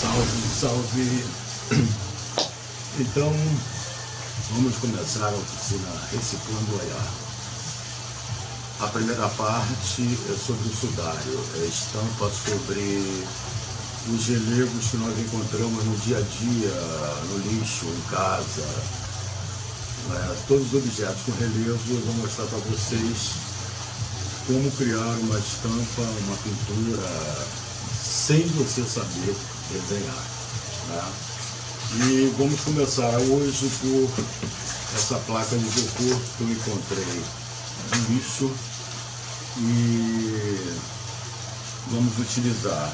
Salve, salve! Então, vamos começar a oficina Reciclando o Olhar. A primeira parte é sobre o sudário, é a estampa sobre os relevos que nós encontramos no dia a dia, no lixo, em casa. Todos os objetos com relevo eu vou mostrar para vocês como criar uma estampa, uma pintura, sem você saber desenhar. E vamos começar hoje por essa placa de isopor que eu encontrei no lixo e vamos utilizar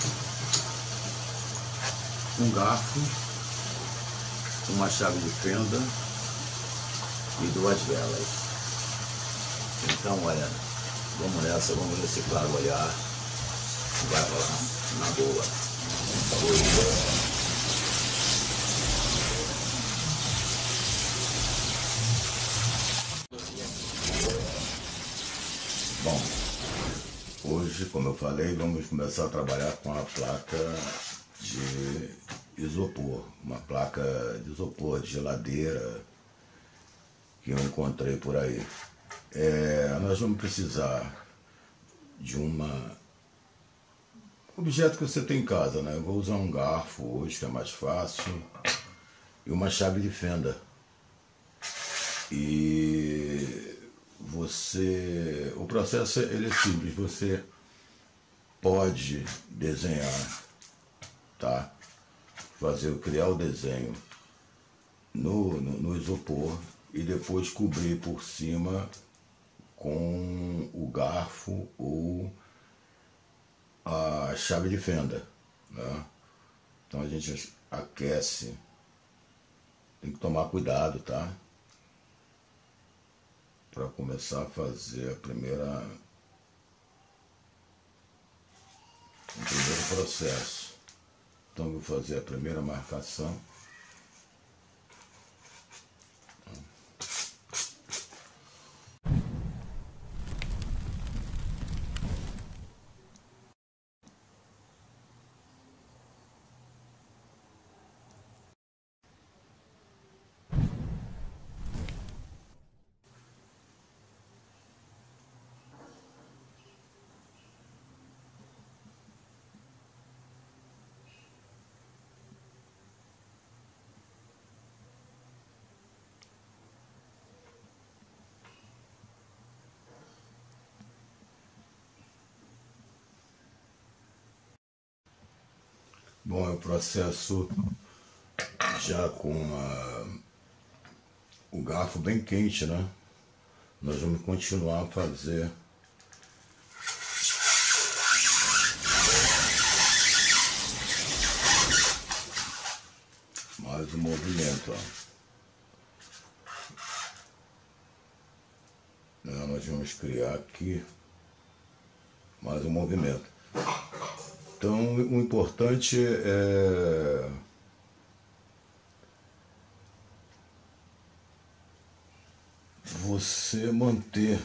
um garfo, uma chave de fenda e 2 velas. Então, olha, vamos nessa, vamos reciclar o olhar. Vai rolar na boa. Bom, hoje, como eu falei, vamos começar a trabalhar com a placa de isopor, uma placa de isopor de geladeira que eu encontrei por aí. Nós vamos precisar de um objeto que você tem em casa, né? Eu vou usar um garfo hoje, que é mais fácil, e uma chave de fenda. E o processo ele é simples, você pode desenhar, tá? Criar o desenho no isopor e depois cobrir por cima com o garfo ou a chave de fenda, né? Então a gente aquece, tem que tomar cuidado, tá? Para começar a fazer o primeiro processo. Então vou fazer a primeira marcação. Bom, o processo já com o garfo bem quente, né? Nós vamos continuar a fazer mais um movimento, Nós vamos criar aqui mais um movimento. Então, o importante é você manter,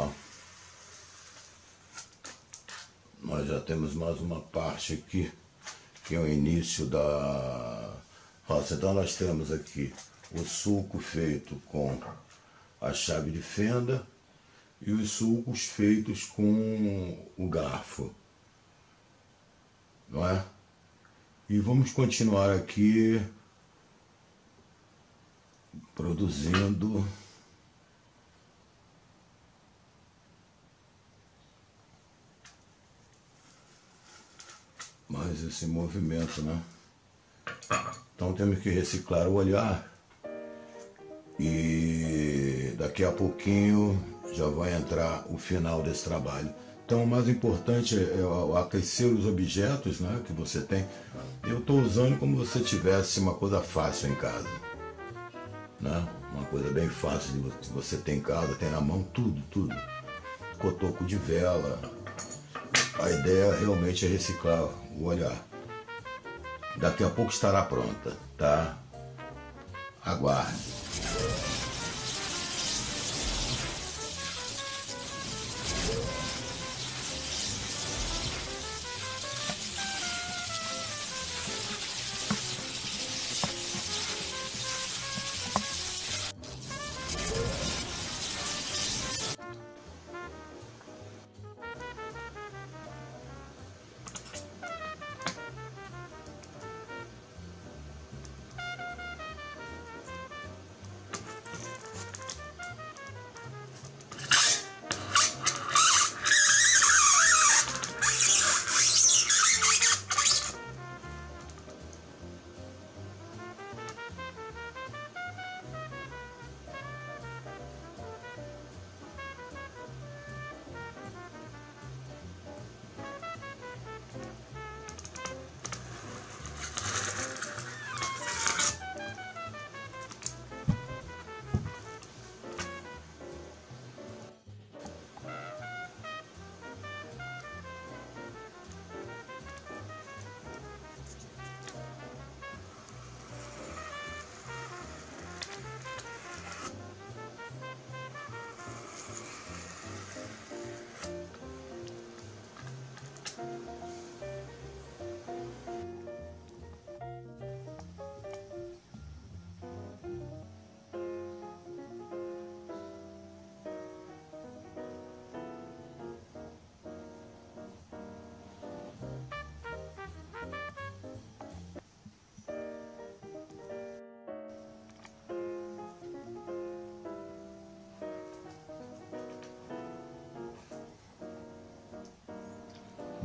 nós já temos mais uma parte aqui, que é o início da roça. Então nós temos aqui o sulco feito com a chave de fenda e os sulcos feitos com o garfo, não é? E vamos continuar aqui produzindo mais esse movimento, né? Então temos que reciclar o olhar e daqui a pouquinho já vai entrar o final desse trabalho. Então o mais importante é aquecer os objetos, né, que você tem. Eu estou usando como se tivesse uma coisa fácil em casa, né? Uma coisa bem fácil de você ter em casa, tem na mão tudo. Cotoco de vela. A ideia realmente é reciclar o olhar. Daqui a pouco estará pronta, tá? Aguarde.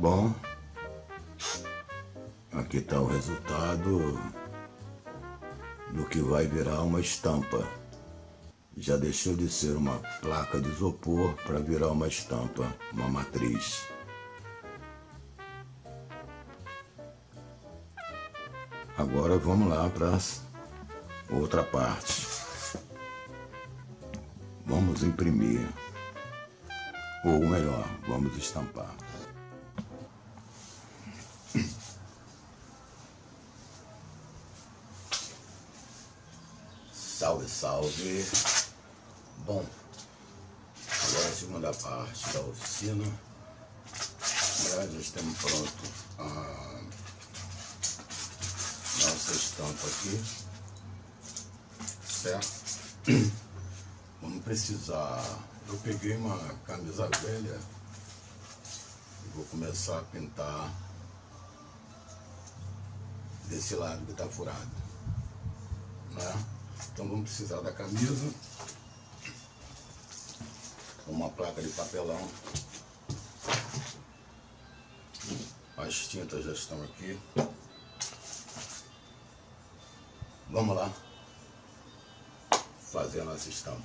Bom, aqui está o resultado do que vai virar uma estampa. Já deixou de ser uma placa de isopor para virar uma estampa, uma matriz. Agora vamos lá para outra parte. Vamos imprimir, ou melhor, vamos estampar. Salve, salve! Bom, agora a segunda parte da oficina. Já estamos pronto a nossa estampa aqui, certo? Vamos precisar, eu peguei uma camisa velha e vou começar a pintar desse lado que está furado, né? Então vamos precisar da camisa, uma placa de papelão, as tintas já estão aqui. Vamos lá fazer a nossa estampa.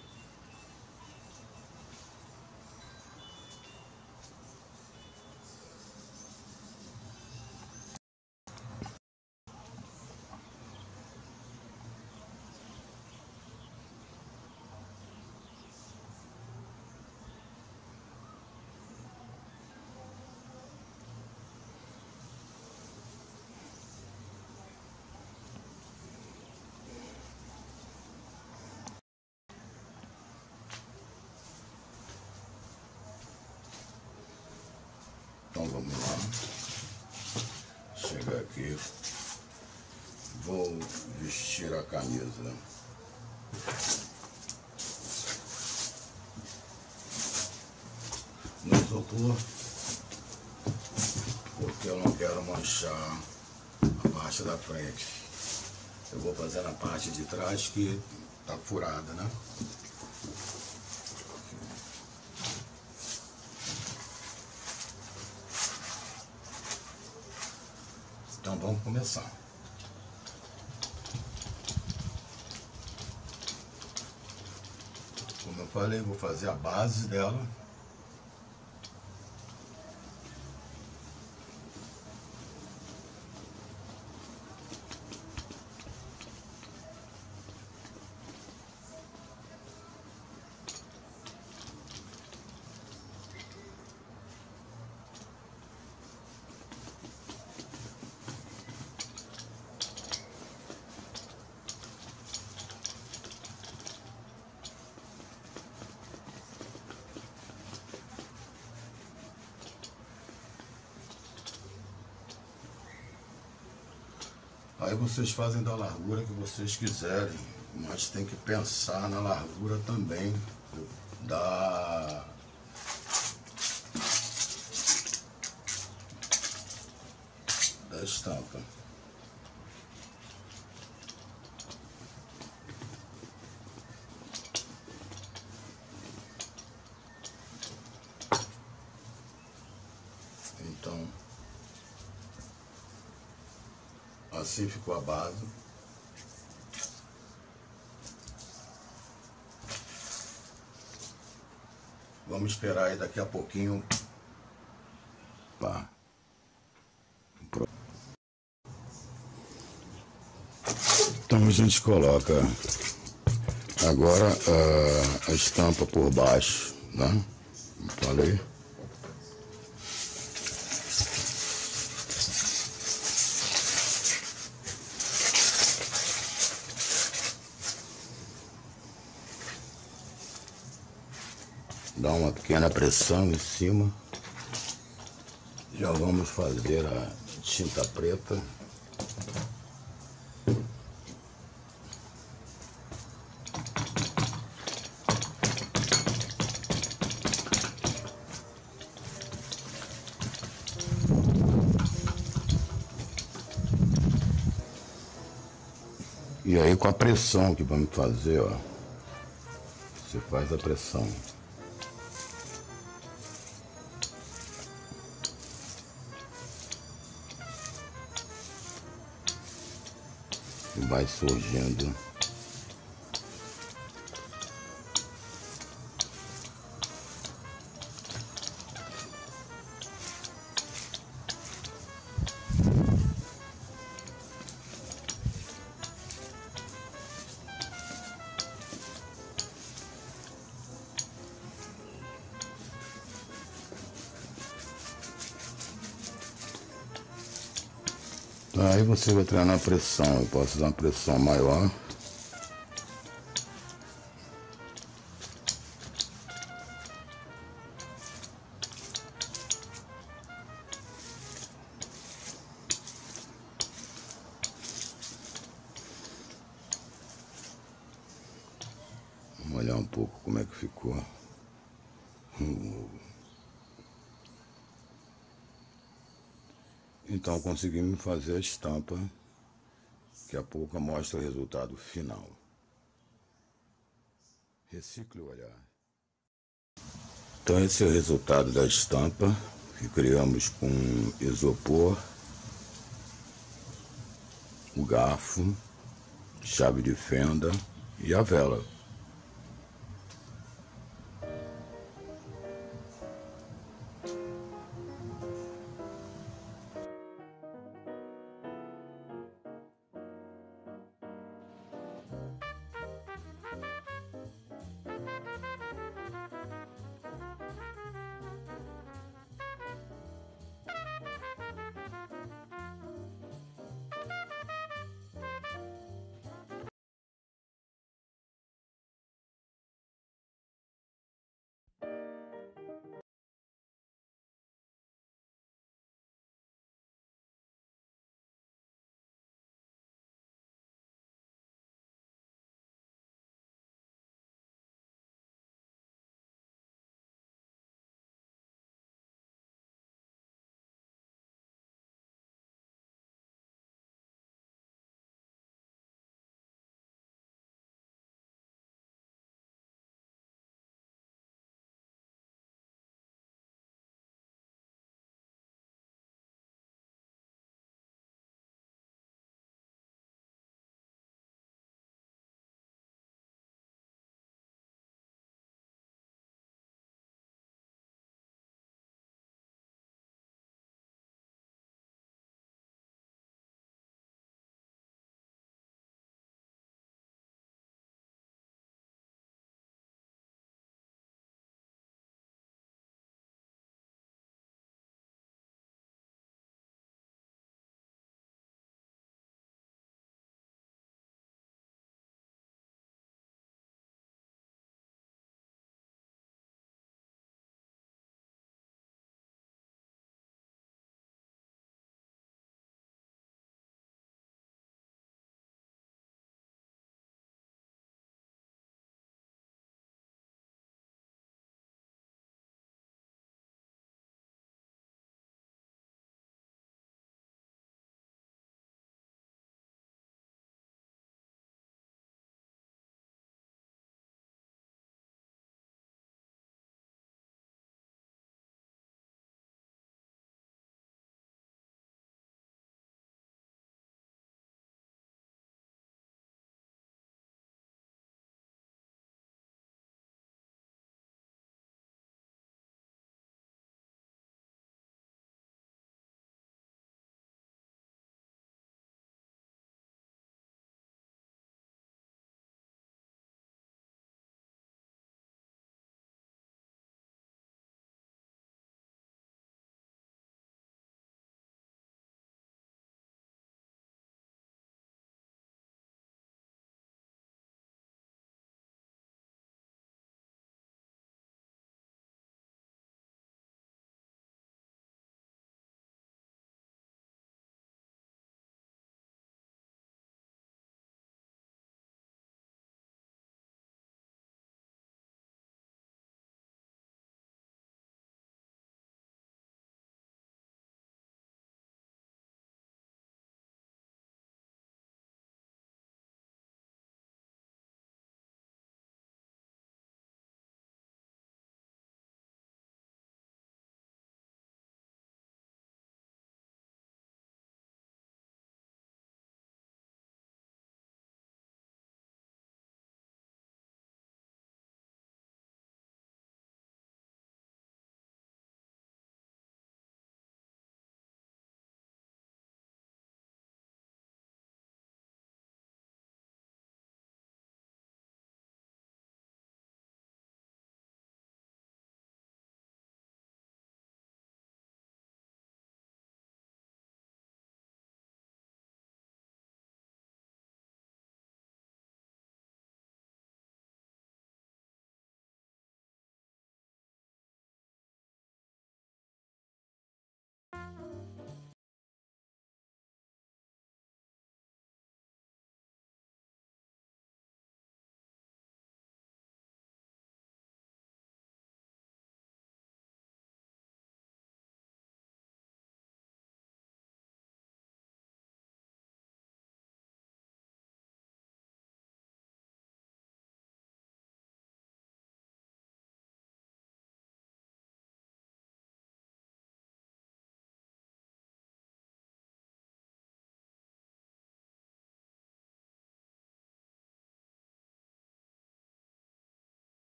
Então vamos lá, chegar aqui, vou vestir a camisa no isopor, porque eu não quero manchar a parte da frente. Eu vou fazer na parte de trás que tá furada, né? Então vamos começar. Como eu falei, vou fazer a base dela. Aí vocês fazem da largura que vocês quiserem, mas tem que pensar na largura também da estampa. Então, assim ficou a base. Vamos esperar aí daqui a pouquinho. Pá. Então a gente coloca agora a estampa por baixo, né? Falei. Dá uma pequena pressão em cima. Já vamos fazer a tinta preta. E aí com a pressão que vamos fazer, ó. Você faz a pressão. e vai surgindo. Aí você vai treinar a pressão. Eu posso usar uma pressão maior. Vamos olhar um pouco como é que ficou. Então conseguimos fazer a estampa. Daqui a pouco mostra o resultado final. Recicle o olhar. Então esse é o resultado da estampa que criamos com isopor, o garfo, chave de fenda e a vela.